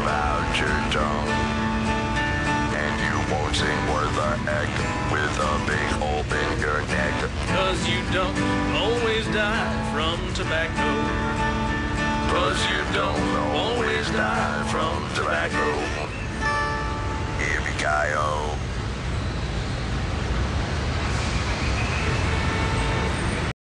out your tongue. And you won't sing worth a heck with a big hole in your neck. 'Cause you don't always die from tobacco. 'Cause you don't always die from tobacco. Yippee-ki-yo.